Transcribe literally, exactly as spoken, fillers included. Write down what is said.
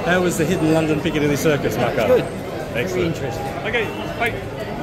How was the hidden London Piccadilly Circus, Marco? Good. Excellent. Very interesting. Okay, bye.